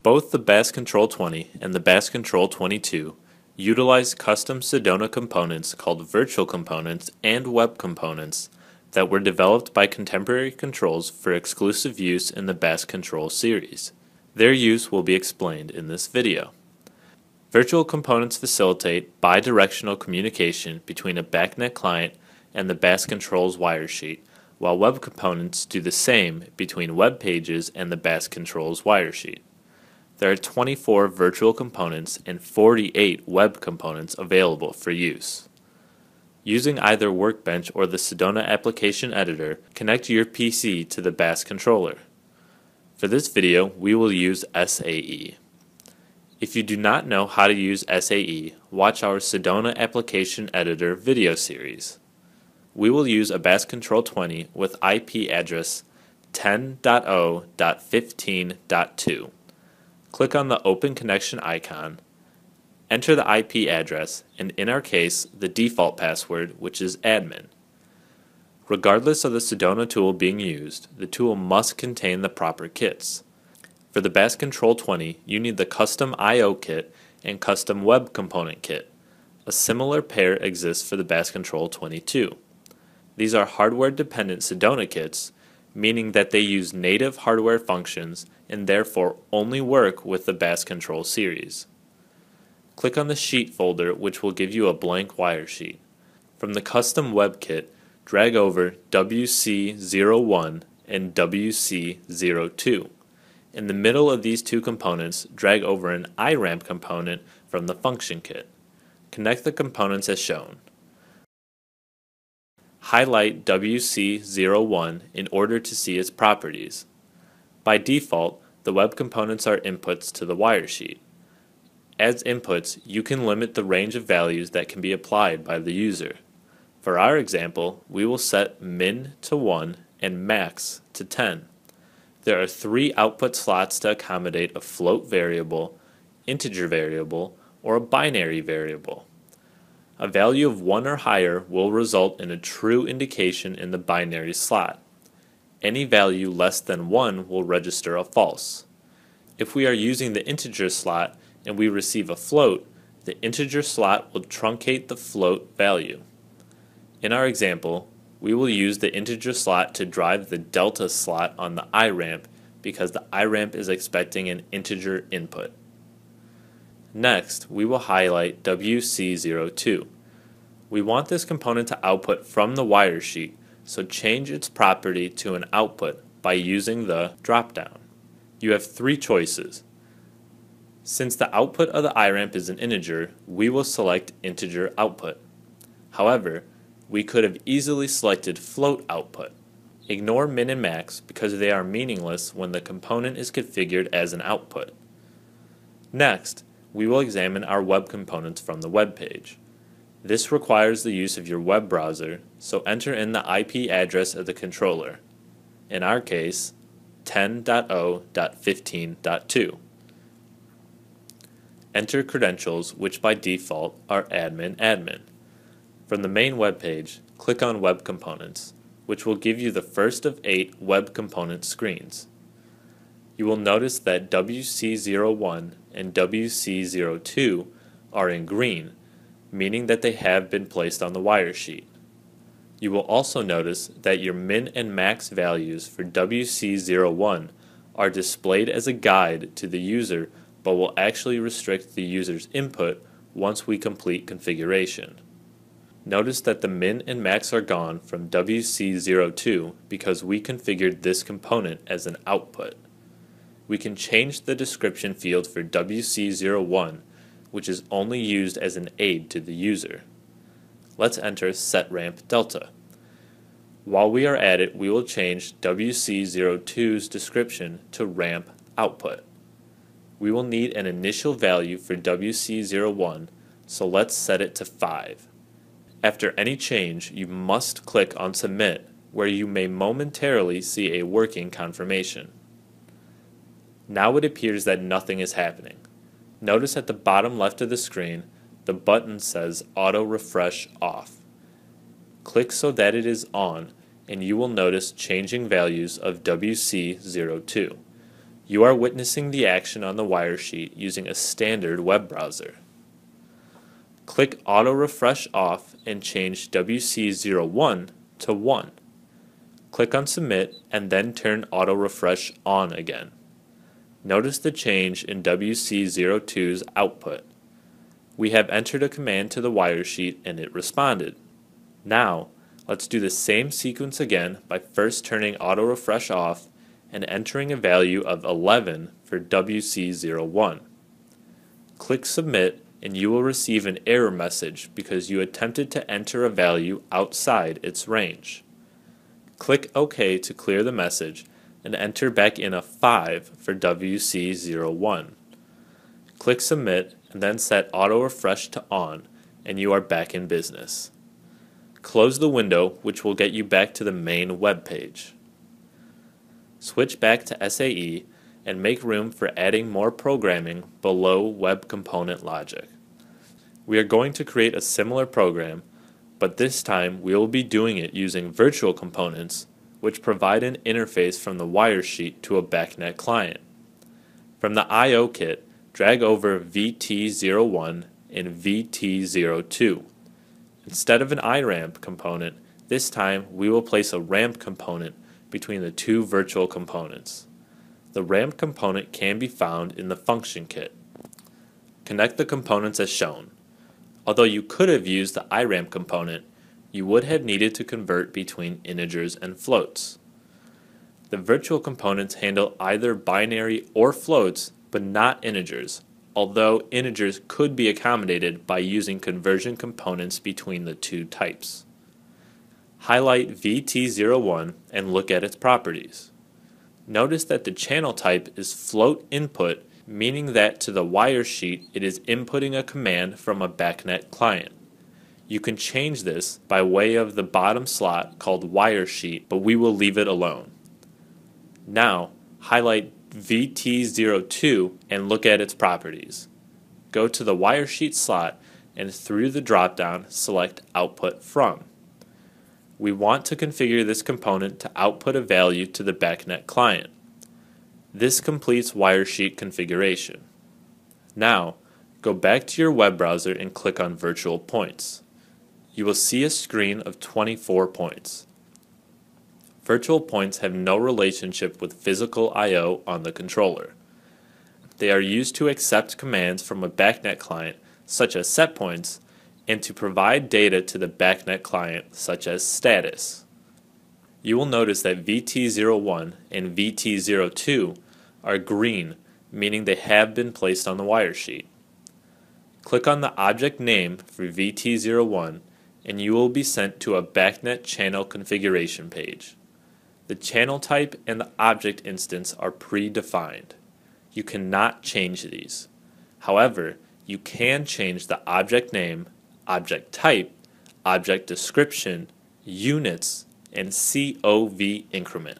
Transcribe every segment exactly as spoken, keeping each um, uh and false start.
Both the Bass Control twenty and the Bass Control twenty-two utilize custom Sedona components called virtual components and web components that were developed by Contemporary Controls for exclusive use in the Bass Control series. Their use will be explained in this video. Virtual components facilitate bidirectional communication between a BACnet client and the Bass Controls wire sheet, while web components do the same between web pages and the Bass Controls wire sheet. There are twenty-four virtual components and forty-eight web components available for use. Using either Workbench or the Sedona Application Editor, connect your P C to the Bass controller. For this video, we will use S A E. If you do not know how to use S A E, watch our Sedona Application Editor video series. We will use a Bass Control twenty with I P address ten dot zero dot fifteen dot two. Click on the Open Connection icon, enter the I P address, and in our case, the default password, which is admin. Regardless of the Sedona tool being used, the tool must contain the proper kits. For the Bass Control twenty, you need the Custom I O kit and Custom Web Component kit. A similar pair exists for the Bass Control twenty-two. These are hardware-dependent Sedona kits, meaning that they use native hardware functions and therefore only work with the Bass Control series. Click on the Sheet folder, which will give you a blank wire sheet. From the Custom Web Kit, drag over W C zero one and W C zero two. In the middle of these two components, drag over an I ramp component from the Function Kit. Connect the components as shown. Highlight W C zero one in order to see its properties. By default, the web components are inputs to the wire sheet. As inputs, you can limit the range of values that can be applied by the user. For our example, we will set min to one and max to ten. There are three output slots to accommodate a float variable, integer variable, or a binary variable. A value of one or higher will result in a true indication in the binary slot. Any value less than one will register a false. If we are using the integer slot and we receive a float, the integer slot will truncate the float value. In our example, we will use the integer slot to drive the delta slot on the I ramp because the I ramp is expecting an integer input. Next, we will highlight W C zero two. We want this component to output from the wire sheet, so change its property to an output by using the dropdown. You have three choices. Since the output of the I ramp is an integer, we will select integer output. However, we could have easily selected float output. Ignore min and max because they are meaningless when the component is configured as an output. Next, we will examine our web components from the web page. This requires the use of your web browser, so enter in the I P address of the controller. In our case, ten dot zero dot fifteen dot two. Enter credentials, which by default are admin admin. From the main web page, click on Web Components, which will give you the first of eight web component screens. You will notice that W C zero one and W C zero two are in green, meaning that they have been placed on the wire sheet. You will also notice that your min and max values for W C zero one are displayed as a guide to the user but will actually restrict the user's input once we complete configuration. Notice that the min and max are gone from W C zero two because we configured this component as an output. We can change the description field for W C zero one, which is only used as an aid to the user. Let's enter setRamp delta. While we are at it, we will change W C zero two's description to ramp output. We will need an initial value for W C zero one, so let's set it to five. After any change, you must click on Submit, where you may momentarily see a working confirmation. Now it appears that nothing is happening. Notice at the bottom left of the screen, the button says Auto Refresh Off. Click so that it is on, and you will notice changing values of W C zero two. You are witnessing the action on the wire sheet using a standard web browser. Click Auto Refresh Off and change W C zero one to one. Click on Submit and then turn Auto Refresh on again. Notice the change in W C zero two's output. We have entered a command to the wire sheet and it responded. Now, let's do the same sequence again by first turning Auto Refresh off and entering a value of eleven for W C zero one. Click Submit and you will receive an error message because you attempted to enter a value outside its range. Click OK to clear the message and enter back in a five for W C zero one. Click Submit and then set Auto Refresh to on and you are back in business. Close the window, which will get you back to the main web page. Switch back to S A E and make room for adding more programming below Web Component Logic. We are going to create a similar program, but this time we will be doing it using virtual components, which provide an interface from the wire sheet to a BACnet client. From the I O kit, drag over V T zero one and V T zero two. Instead of an I ramp component, this time we will place a ramp component between the two virtual components. The ramp component can be found in the function kit. Connect the components as shown. Although you could have used the I ramp component, you would have needed to convert between integers and floats. The virtual components handle either binary or floats, but not integers, although integers could be accommodated by using conversion components between the two types. Highlight V T zero one and look at its properties. Notice that the channel type is float input, meaning that to the wire sheet it is inputting a command from a BACnet client. You can change this by way of the bottom slot called wire sheet, but we will leave it alone. Now, highlight V T zero two and look at its properties. Go to the wire sheet slot and through the drop-down select Output From. We want to configure this component to output a value to the BACnet client. This completes wire sheet configuration. Now, go back to your web browser and click on Virtual Points. You will see a screen of twenty-four points. Virtual points have no relationship with physical I O on the controller. They are used to accept commands from a BACnet client, such as setPoints, and to provide data to the BACnet client, such as status. You will notice that V T zero one and V T zero two are green, meaning they have been placed on the wire sheet. Click on the object name for V T zero one and you will be sent to a BACnet channel configuration page. The channel type and the object instance are predefined. You cannot change these. However, you can change the object name, object type, object description, units, and C O V increment.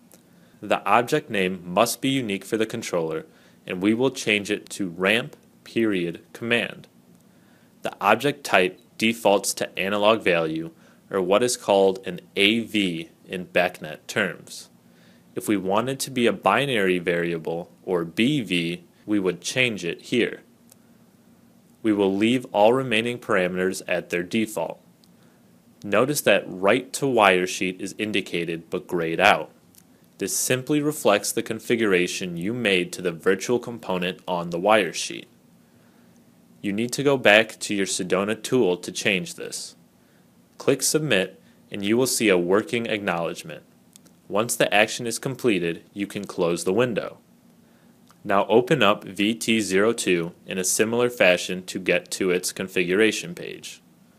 The object name must be unique for the controller, and we will change it to ramp period command. The object type defaults to analog value, or what is called an A V in BACnet terms. If we wanted to be a binary variable, or B V, we would change it here. We will leave all remaining parameters at their default. Notice that write to wire sheet is indicated but grayed out. This simply reflects the configuration you made to the virtual component on the wire sheet. You need to go back to your Sedona tool to change this. Click Submit and you will see a working acknowledgement. Once the action is completed, you can close the window. Now open up V T zero two in a similar fashion to get to its configuration page.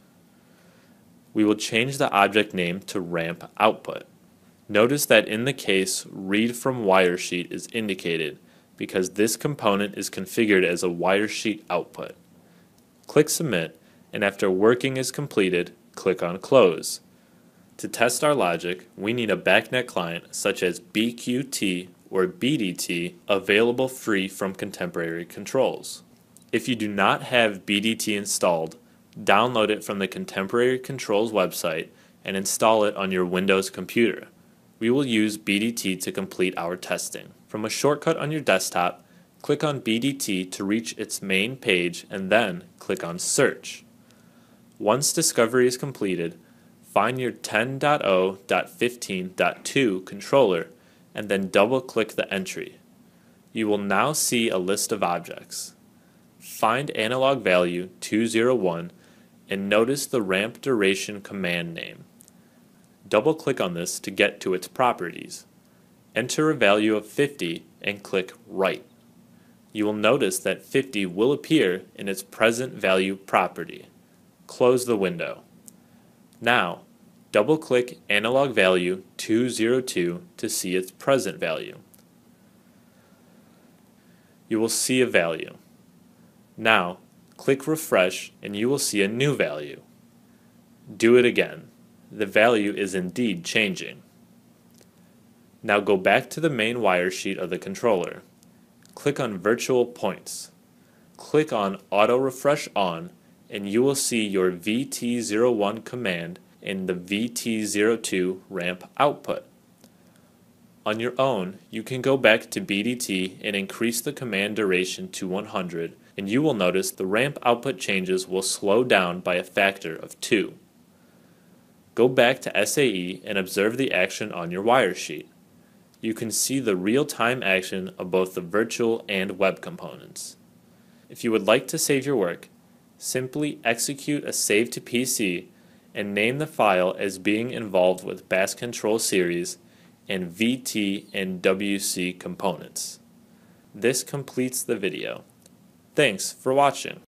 We will change the object name to ramp output. Notice that in the case read from wire sheet is indicated because this component is configured as a wire sheet output. Click Submit, and after working is completed, click on Close. To test our logic, we need a BACnet client such as B Q T or B D T available free from Contemporary Controls. If you do not have B D T installed, download it from the Contemporary Controls website and install it on your Windows computer. we will use B D T to complete our testing. From a shortcut on your desktop, click on B D T to reach its main page and then click on Search. Once discovery is completed, find your ten dot zero dot fifteen dot two controller and then double-click the entry. You will now see a list of objects. Find analog value two zero one and notice the ramp duration command name. Double-click on this to get to its properties. Enter a value of fifty and click Write. You will notice that fifty will appear in its present value property. Close the window. Now, double-click analog value two zero two to see its present value. You will see a value. Now, click refresh and you will see a new value. Do it again. The value is indeed changing. Now go back to the main wire sheet of the controller. Click on Virtual Points. Click on Auto Refresh On and you will see your V T zero one command in the V T zero two ramp output. On your own, you can go back to B D T and increase the command duration to one hundred, and you will notice the ramp output changes will slow down by a factor of two. Go back to S A E and observe the action on your wire sheet. You can see the real-time action of both the virtual and web components. If you would like to save your work, simply execute a save to P C and name the file as being involved with B A S Control Series and V T and W C components. This completes the video. Thanks for watching.